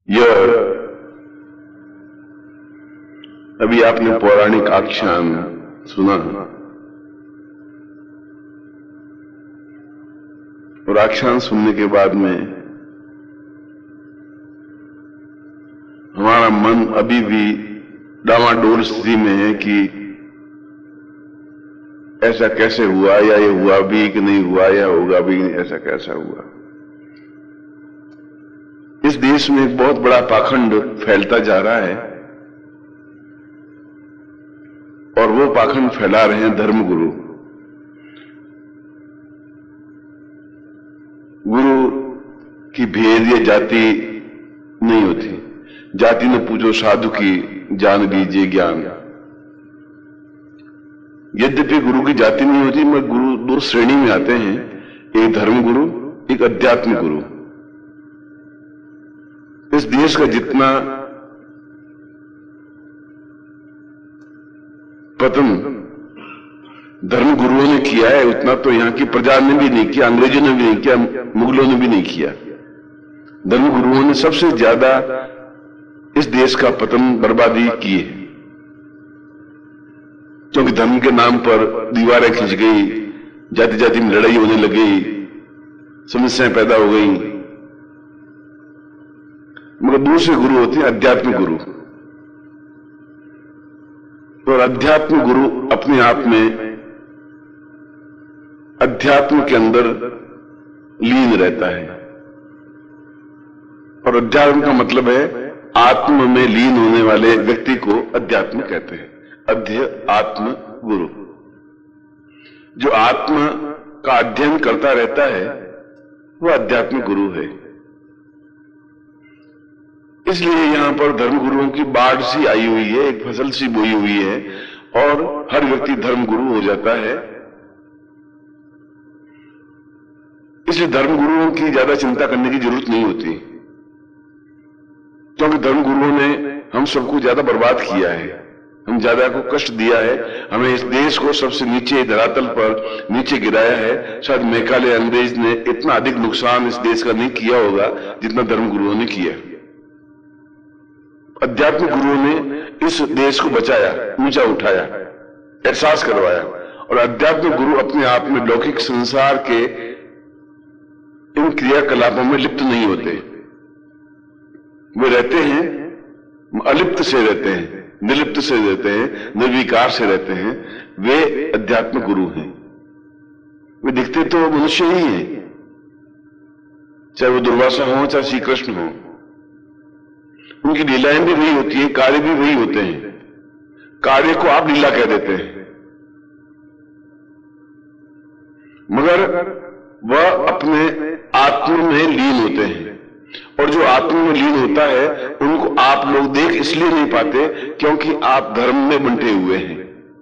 यह अभी आपने पौराणिक आख्यान सुना और आख्यान सुनने के बाद में हमारा मन अभी भी डामाडोल स्थिति में है कि ऐसा कैसे हुआ, या ये हुआ भी कि नहीं हुआ, या होगा भी नहीं, ऐसा कैसा हुआ। इस देश में एक बहुत बड़ा पाखंड फैलता जा रहा है और वो पाखंड फैला रहे हैं धर्मगुरु। गुरु की भेद या जाति नहीं होती। जाति न पूछो साधु की, जान दीजिए ज्ञान। यद्यपि गुरु की जाति नहीं होती, मगर गुरु दो श्रेणी में आते हैं, एक धर्म गुरु, एक अध्यात्म गुरु। इस देश का जितना पतन धर्म गुरुओं ने किया है उतना तो यहां की प्रजा ने भी नहीं किया, अंग्रेजों ने भी नहीं किया, मुगलों ने भी नहीं किया। धर्म गुरुओं ने सबसे ज्यादा इस देश का पतन बर्बादी की है, क्योंकि धर्म के नाम पर दीवारें खिंच गई, जाति जाति में लड़ाई होने लगी, समस्याएं पैदा हो गई। मगर दूसरे गुरु होते हैं अध्यात्म गुरु, और अध्यात्म गुरु अपने आप में अध्यात्म के अंदर लीन रहता है। और अध्यात्म का मतलब है आत्म में लीन होने वाले व्यक्ति को अध्यात्म कहते हैं। आत्म गुरु जो आत्मा का अध्ययन करता रहता है वो अध्यात्म गुरु है। इसलिए यहां पर धर्मगुरुओं की बाढ़ सी आई हुई है, एक फसल सी बोई हुई है, और हर व्यक्ति धर्मगुरु हो जाता है। इसलिए धर्मगुरुओं की ज्यादा चिंता करने की जरूरत नहीं होती, क्योंकि धर्मगुरुओं ने हम सबको ज्यादा बर्बाद किया है, हम ज्यादा को कष्ट दिया है, हमें इस देश को सबसे नीचे धरातल पर नीचे गिराया है। शायद मेघालय अंग्रेज ने इतना अधिक नुकसान इस देश का नहीं किया होगा जितना धर्मगुरुओं ने किया। अध्यात्म गुरुओं ने इस देश को बचाया, ऊंचा उठाया, एहसास करवाया। और अध्यात्म गुरु अपने आप में लौकिक संसार के इन क्रियाकलापों में लिप्त नहीं होते, वे रहते हैं, अलिप्त से रहते हैं, निर्लिप्त से रहते हैं, निर्विकार से रहते हैं। वे अध्यात्म गुरु हैं। वे दिखते तो मनुष्य ही हैं, चाहे वो दुर्वासा हो चाहे श्री कृष्ण हो। उनकी लीलाएं भी वही होती है, कार्य भी वही होते हैं। कार्य को आप लीला कह देते हैं, मगर वह अपने आत्म में लीन होते हैं। और जो आत्म में लीन होता है उनको आप लोग देख इसलिए नहीं पाते क्योंकि आप धर्म में बंटे हुए हैं,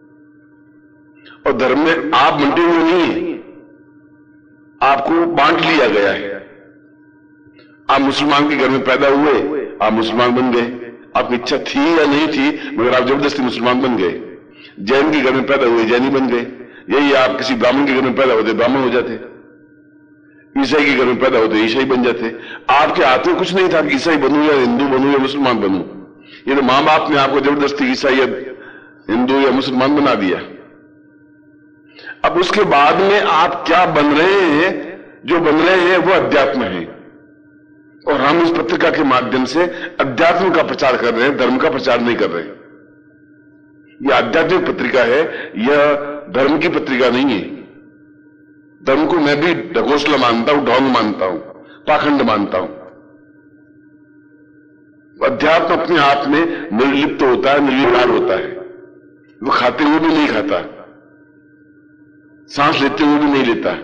और धर्म में आप बंटे हुए नहीं हैं, आपको बांट लिया गया है। आप मुसलमान के घर में पैदा हुए, आप मुसलमान बन गए। आपकी इच्छा थी या नहीं थी, मगर आप जबरदस्ती मुसलमान बन गए। जैन के घर में पैदा हुए, जैनी बन गए। यही आप किसी ब्राह्मण के घर में पैदा होते, ब्राह्मण हो जाते। ईसाई के घर में पैदा होते, ईसाई बन जाते। आपके हाथ में कुछ नहीं था कि ईसाई बनूं या हिंदू बनूं या मुसलमान बनूं। ये तो मां बाप ने आपको जबरदस्ती ईसाई या हिंदू या मुसलमान बना दिया। अब उसके बाद में आप क्या बन रहे हैं, जो बन रहे हैं वो अध्यात्म है। और हम इस पत्रिका के माध्यम से अध्यात्म का प्रचार कर रहे हैं, धर्म का प्रचार नहीं कर रहे। यह आध्यात्मिक पत्रिका है, यह धर्म की पत्रिका नहीं है। धर्म को मैं भी ढकोसला मानता हूं, ढोंग मानता हूं, पाखंड मानता हूं। अध्यात्म अपने आप में निर्लिप्त होता है, निर्विकार होता है। वो खाते हुए भी नहीं खाता, सांस लेते हुए भी नहीं लेता।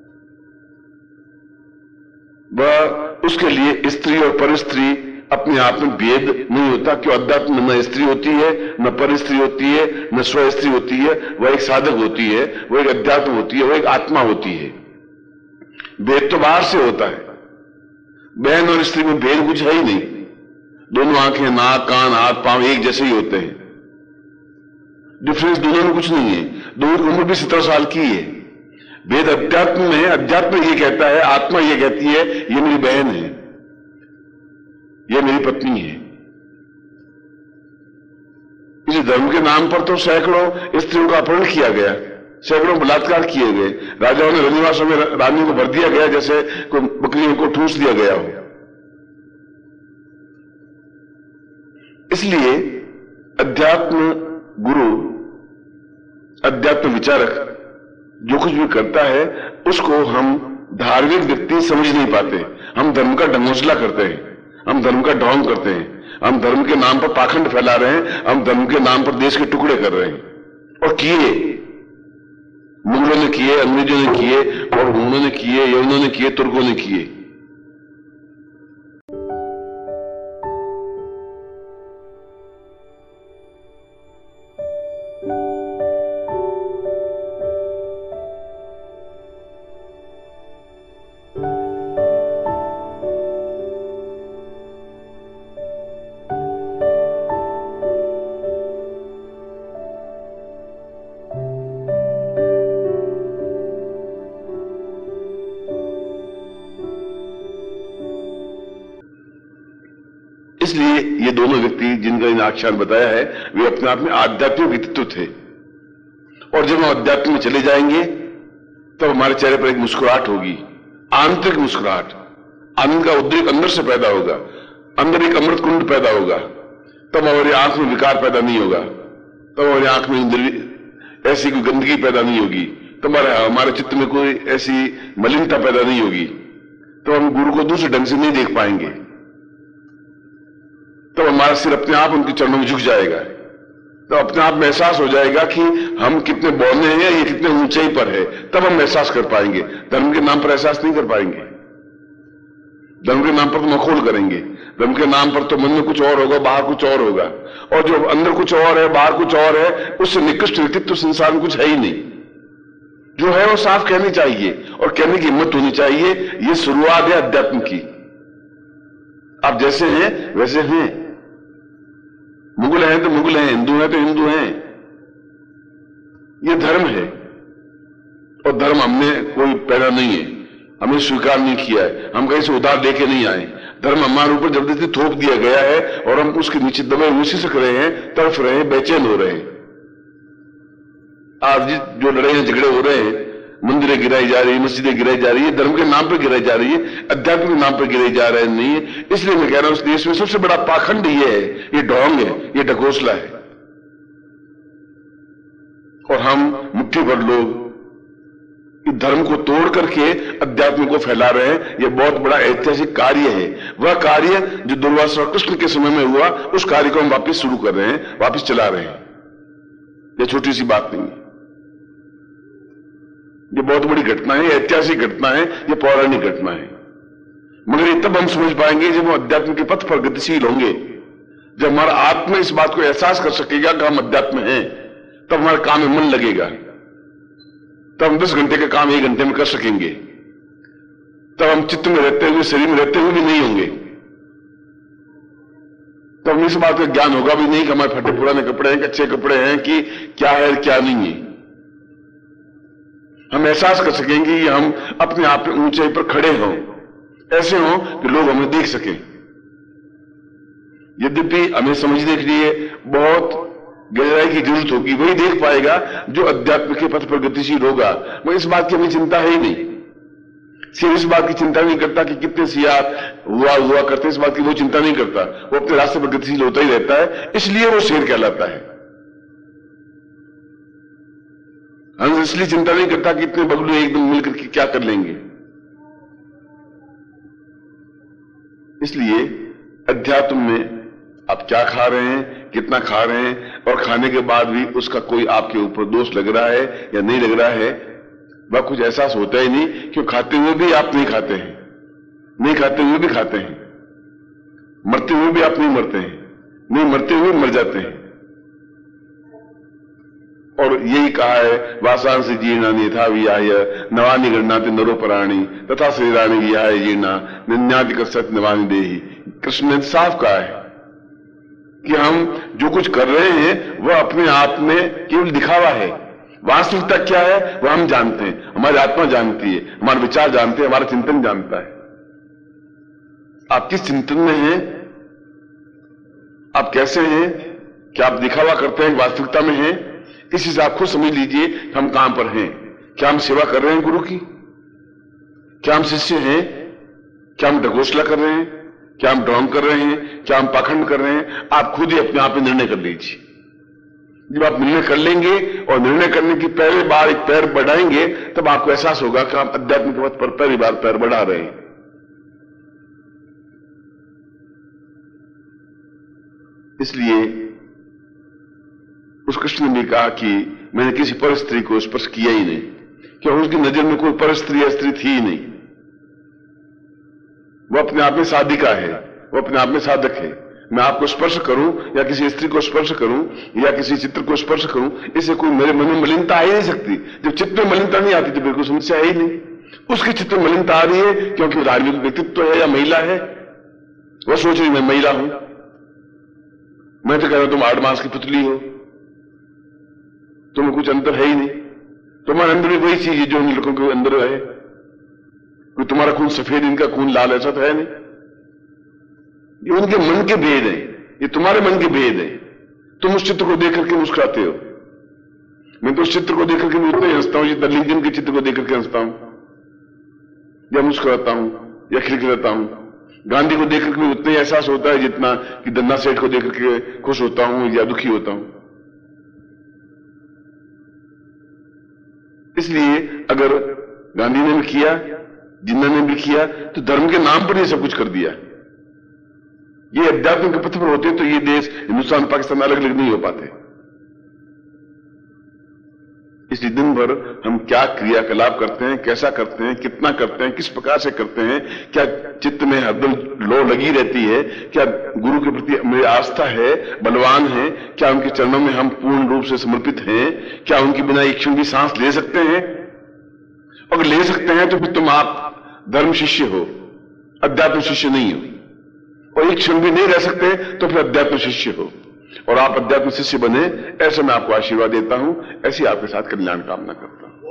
वह उसके लिए स्त्री और परस्त्री अपने आप में भेद नहीं होता, क्यों अध्यात्म में न स्त्री होती है, न परस्त्री होती है, न स्व स्त्री होती है। वह एक साधक होती है, वह एक अध्यात्म होती है, वह एक आत्मा होती है। भेद तो बाहर से होता है। बहन और स्त्री में भेद कुछ है ही नहीं। दोनों आंखें, नाक, कान, हाथ, पांव एक जैसे ही होते हैं। डिफरेंस दोनों में कुछ नहीं है। दोनों की उम्र भी 17 साल की है। भेद अध्यात्म में है। अध्यात्म ये कहता है, आत्मा ये कहती है ये मेरी बहन है, ये मेरी पत्नी है। इस धर्म के नाम पर तो सैकड़ों स्त्रियों का अपहरण किया गया, सैकड़ों बलात्कार किए गए, राजाओं ने रनिवासों में रानियों को भर दिया गया जैसे कोई बकरियों को ठूस दिया गया हो। इसलिए अध्यात्म गुरु, अध्यात्म विचारक जो कुछ भी करता है उसको हम धार्मिक व्यक्ति समझ नहीं पाते। हम धर्म का ढंगोसला करते हैं, हम धर्म का ढोंग करते हैं, हम धर्म के नाम पर पाखंड फैला रहे हैं, हम धर्म के नाम पर देश के टुकड़े कर रहे हैं। और किए, मुगलों ने किए, अंग्रेजों ने किए, और हुनों ने किए, यवनों ने किए, तुर्कों ने किए। इसलिए ये दोनों व्यक्ति जिनका इन आख्यान बताया है वे अपने आप में आध्यात्मिक व्यक्तित्व थे। और जब हम अध्यात्म में चले जाएंगे तब हमारे चेहरे पर एक मुस्कुराहट होगी, आंतरिक मुस्कुराहट, आनंद का उद्रेक अंदर से पैदा होगा, अंदर एक अमृत कुंड पैदा होगा। तब हमारी आंख में विकार पैदा नहीं होगा, तब हमारी आंख में ऐसी कोई गंदगी पैदा नहीं होगी, तब हमारे चित्त में कोई ऐसी मलिनता पैदा नहीं होगी, तो हम गुरु को दूसरे ढंग से नहीं देख पाएंगे। तो हमारा सिर अपने आप उनके चरणों में झुक जाएगा, तो अपने आप एहसास हो जाएगा कि हम कितने बौने हैं, ये कितने ऊंचाई पर है। तब हम एहसास कर पाएंगे। धर्म के नाम पर एहसास नहीं कर पाएंगे। धर्म के नाम पर तो मखौल करेंगे, धर्म के नाम पर तो मन में कुछ और होगा, बाहर कुछ और होगा, और जो अंदर कुछ और है बाहर कुछ और है, उससे निकृष्ट व्यक्तित्व संसार में कुछ है ही नहीं। जो है वो साफ कहनी चाहिए और कहने की हिम्मत होनी चाहिए। ये शुरुआत है अध्यात्म की। आप जैसे हैं वैसे हैं, मुगल हैं तो मुगल हैं, हिंदू हैं तो हिंदू हैं। ये धर्म है और धर्म हमने कोई पैदा नहीं है, हमें स्वीकार नहीं किया है, हम कहीं से उधार लेके नहीं आए। धर्म हमारे ऊपर जबरदस्ती थोप दिया गया है और हम उसके नीचे दबे हुए सिसक रहे हैं, तड़फ रहे हैं, बेचैन हो रहे हैं। आज जो लड़ाइयां झगड़े हो रहे हैं, मंदिरें गिराई जा रही है, मस्जिदें गिराई जा रही है, धर्म के नाम पर गिराई जा रही है, अध्यात्म के नाम पर गिराई जा रहे नहीं है। इसलिए मैं कह रहा हूं उस देश में सबसे बड़ा पाखंड ये है, ये ढोंग है, ये ढकोसला है। और हम मुट्ठी भर लोग इस धर्म को तोड़ करके अध्यात्म को फैला रहे हैं। यह बहुत बड़ा ऐतिहासिक कार्य है। वह कार्य जो दुर्वासा कृष्ण के समय में हुआ, उस कार्य को हम वापिस शुरू कर रहे हैं, वापिस चला रहे हैं। यह छोटी सी बात नहीं है, ये बहुत बड़ी घटना है, ऐतिहासिक घटना है, ये पौराणिक घटना है। मगर ये तब हम समझ पाएंगे जब हम अध्यात्म के पथ पर गतिशील होंगे, जब हमारा आत्मा इस बात को एहसास कर सकेगा कि हम अध्यात्म हैं, तब हमारे काम में मन लगेगा। तब हम 10 घंटे का काम 1 घंटे में कर सकेंगे। तब हम चित्त में रहते हुए, शरीर में रहते हुए भी नहीं होंगे। तब हमें इस बात का ज्ञान होगा भी नहीं कि हमारे फटे पुराने कपड़े हैं कि अच्छे कपड़े हैं, कि क्या है क्या नहीं है। हम एहसास कर सकेंगे कि हम अपने आप में ऊंचाई पर खड़े हों, ऐसे हों कि लोग हमें देख सकें। यद्यपि हमें समझने के लिए बहुत गहराई की जरूरत होगी, वही देख पाएगा जो अध्यात्म के पथ पर गतिशील होगा। मगर इस बात की हमें चिंता है ही नहीं। सिर्फ इस बात की चिंता नहीं करता कि कितने सियार हुआ करते, इस बात की वो चिंता नहीं करता। वो अपने रास्ते पर गतिशील होता ही रहता है, इसलिए वो शेर कहलाता है। हम इसलिए चिंता नहीं करता कि इतने बगलू एकदम मिलकर के क्या कर लेंगे। इसलिए अध्यात्म में आप क्या खा रहे हैं, कितना खा रहे हैं, और खाने के बाद भी उसका कोई आपके ऊपर दोष लग रहा है या नहीं लग रहा है, वह कुछ एहसास होता ही नहीं। क्यों खाते हुए भी आप नहीं खाते हैं, नहीं खाते हुए भी खाते हैं, मरते हुए भी आप नहीं मरते हैं, नहीं मरते हुए मर जाते हैं। और यही कहा है, वासांसी जीर्णानि यथा विहाय नवानि गृह्णाति नरोपराणि तथा शरीराणि विहाय जीर्णा निन्याति कसरत नवानि देहि। कृष्ण ने साफ कहा है कि हम जो कुछ कर रहे हैं वह अपने आप में केवल दिखावा है। वास्तविकता क्या है वह हम जानते हैं, हमारी आत्मा जानती है, हमारे विचार जानते हैं, हमारा चिंतन जानता है। आप किस चिंतन में हैं आप कैसे हैं, क्या आप दिखावा करते हैं, वास्तविकता में हैं? इस हिसाब को समझ लीजिए कि हम कहां पर हैं। क्या हम सेवा कर रहे हैं गुरु की? क्या हम शिष्य हैं? क्या हम ढकोसला कर रहे हैं? क्या हम ड्राम कर रहे हैं? क्या हम पाखंड कर रहे हैं? आप खुद ही अपने आप में निर्णय कर लीजिए। जब आप निर्णय कर लेंगे और निर्णय करने की पहले बार एक पैर बढ़ाएंगे, तब आपको एहसास होगा कि आप अध्यात्म के पथ पर पहली बार पैर बढ़ा रहे हैं। इसलिए उस कृष्ण ने भी कहा कि मैंने किसी पर स्त्री को स्पर्श किया ही नहीं, क्योंकि उसकी नजर में कोई पर स्त्री या स्त्री थी ही नहीं। वो अपने आप में साधिका है, वो अपने आप में साधक है। मैं आपको स्पर्श करूं या किसी स्त्री को स्पर्श करूं या किसी चित्र को स्पर्श करूं, इससे कोई मेरे मन में मलिनता आ ही नहीं सकती। जब चित्र में मलिनता नहीं आती तो बिल्कुल समस्या है ही नहीं। उसके चित्र में मलिनता आ रही है क्योंकि वो धार्मिक व्यक्तित्व है या महिला है, वो सोच रही मैं महिला हूं। मैं तो कह रहा हूं तुम 8 मास की पुतली हो, तुम्हें कुछ अंतर है ही नहीं। तुम्हारे अंदर भी वही चीज है जो उन लड़कों के अंदर है। कोई तुम्हारा खून सफेद, इनका खून लाल, ऐसा तो है नहीं। ये उनके मन के भेद है, ये तुम्हारे मन के भेद है। तुम उस चित्र को देख करके मुस्कुराते हो, मैं तो उस चित्र को देख करके उतना ही हंसता हूं जितना लिंकन के चित्र को देख करके हंसता हूं या मुस्कुराता हूं या खिलखिलाता हूं। गांधी को देख करके उतना ही एहसास होता है जितना कि दन्ना सेठ को देख करके खुश होता हूं या दुखी होता हूं। इसलिए अगर गांधी ने भी किया, जिन्ना ने भी किया, तो धर्म के नाम पर ये सब कुछ कर दिया। ये अध्यात्म के पथ पर होते तो ये देश हिंदुस्तान पाकिस्तान अलग अलग नहीं हो पाते। इसलिए दिन भर हम क्या क्रियाकलाप करते हैं, कैसा करते हैं, कितना करते हैं, किस प्रकार से करते हैं, क्या चित्त में हरदम लो लगी रहती है, क्या गुरु के प्रति मेरी आस्था है, बलवान है, क्या उनके चरणों में हम पूर्ण रूप से समर्पित हैं, क्या उनके बिना एक क्षण भी सांस ले सकते हैं? अगर ले सकते हैं तो फिर तुम आप धर्म शिष्य हो, अध्यात्म शिष्य नहीं हो। और एक क्षण भी नहीं रह सकते तो फिर अध्यात्म शिष्य हो, और आप अध्यात्म शिष्य बने, ऐसे मैं आपको आशीर्वाद देता हूं। ऐसी आपके साथ कल्याण कामना करता हूं।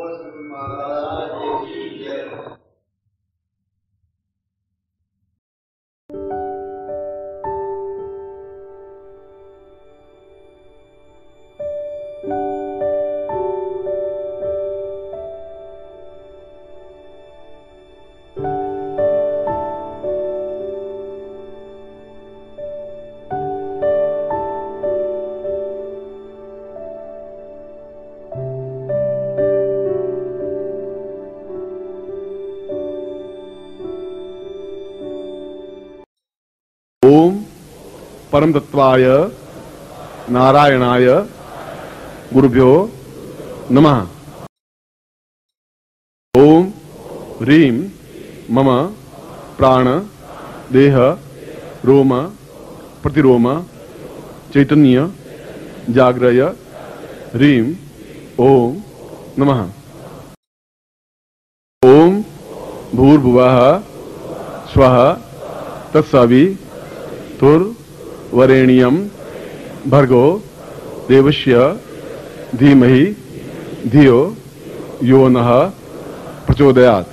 ओम परम तत्वाय नारायणाय गुरुभ्यो नमः। ओम ह्रीं मम प्राण देह रोम प्रतिरोम चैतन्य जाग्रय ह्रीं ओम नमः। ओम भूर्भुवः स्वः तत्सवितुर्वरेण्यं भर्गो देवस्य धीमहि धियो यो नः प्रचोदयात्।